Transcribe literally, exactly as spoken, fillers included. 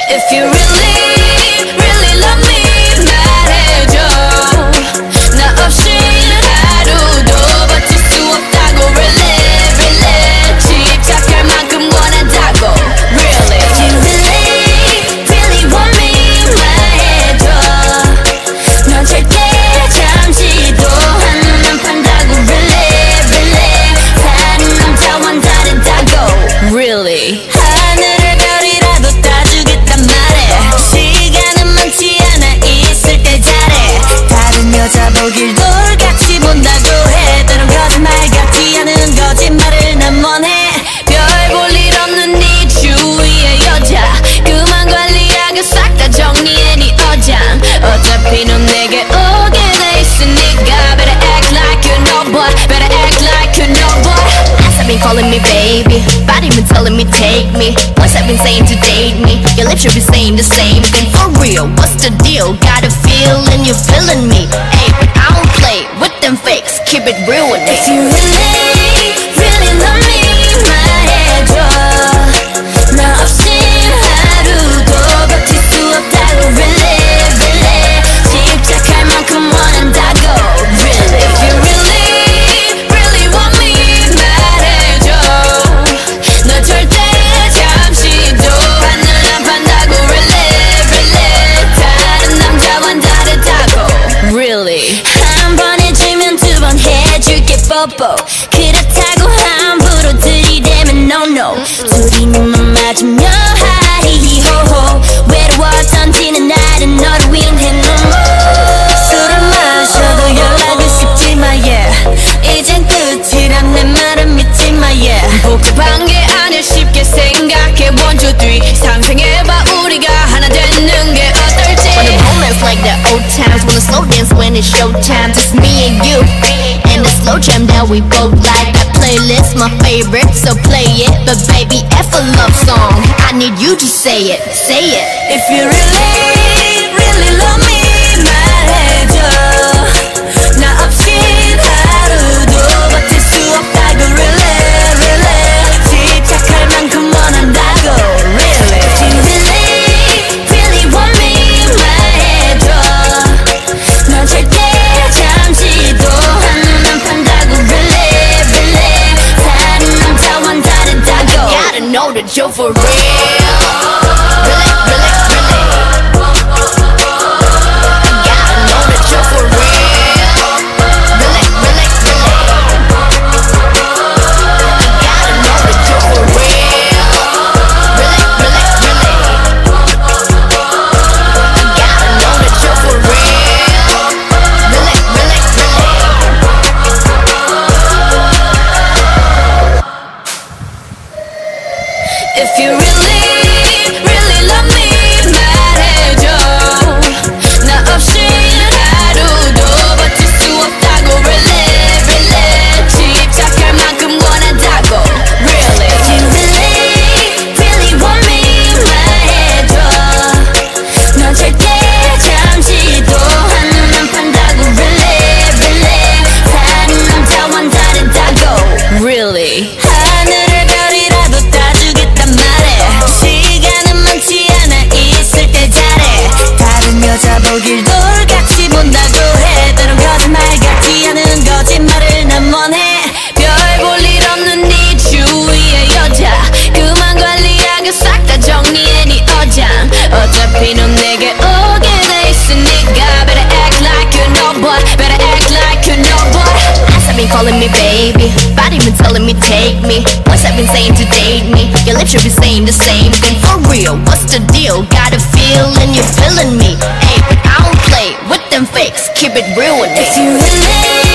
If you really, really love me 말해줘. 나 없인 하루도 버틸 수 없다고 really, really 집착할 만큼 원한다고 really. If you really, really want me 말해줘. 넌 절대 잠시도 한눈 안 판다고 really, really 다른 남자와는 다르다고 really. 하늘의 별이라도 따주겠단 말해. 시간은 많지 않아 있을 때 잘해. 다른 여자 보길 돌같이 본다고 해. 때론 거짓말 같지 않은 거짓말을 난 원해. 별 볼 일 없는 네 주위의 여자 그만 관리하고 싹 다 정리해 네 어장. 어차피 넌 내게 오게 돼 있으니까 better act like you know boy. Better act like you know boy. As I've been calling me baby, body been telling me take me. Voice I've been saying to date me. Your lips should be saying the same thing. For real, what's the deal? Got a feeling you're feeling me. Hey, but I don't play with them fakes. Keep it real with me. If you really, really love me 말해줘. 나 없인 하루도 버틸 수 없다고 really, really 집착할 만큼 원한다고 really. If you really, really want me 말해줘. 너 절대 잠시도 하늘 안 판다고 really, really 다른 남자와는 다르다고 really. 한 번 해주면 두 번 해줄게 뽀뽀. 그렇다고 함부로 들이대면 no no. 둘이 눈만 맞으면 하이히호호. 외로웠던 지난 날은 너를 위해 no more. 술을 마셔도 연락은 쉽지만 yeah. 이젠 끝이란 내 말은 믿지마 yeah. 복잡한 게 아닐 쉽게 생각해 one two three. 상상해봐 우리가 하나 되는 게 어떨지. For the moments like the old times, wanna slow dance when it's showtime. Just me and you, and the slow jam that we both like. That playlist my favorite, so play it. But baby, F a love song, I need you to say it, say it. If you really, really love me 말해줘. 나 없인 하루도 버틸 수 없다고 really, really 집착할 만큼 원한다고 really. If you really, really want me 말해줘. 넌 절대 잠시도 한눈 안 판다고 really, really 다른 남자와는 다르다고. Gotta know that you're for real. Really, really, really. Gotta know that you're for real. Really, really, really. Gotta know that you're for real. Really, really, really. Gotta know that you're for real. Really, really, really. If you really, really love me 말해줘. 나 없인 하루도 버틸 수 없다고 really, really 집착할 만큼 원한다고 really. If you really, really want me 말해줘. 넌 절대 잠시도 한눈 안 판다고 really, really 다른 남자와는 다르다고 really. 하늘의 별이라도 따주겠단 말해. 시간은 많지 않아 있을 때 잘해. 다른 여자 보길 돌같이 본다고 해. 때론 거짓말 같지 않은 거짓말을 난 원해. 별 볼 일 없는 네 주위의 여자 그만 관리하고 싹 다 정리해 네 어장. 어차피 넌 내게 오게 돼 있으니까 better act like you know boy. Better act like you know boy. As I've been calling me baby, body been telling me take me. Voice I've been saying to date me. Your lips should be saying the same thing. For real, what's the deal? Got a feeling you're feeling me. Hey, but I don't play with them fakes. Keep it real with me. If you really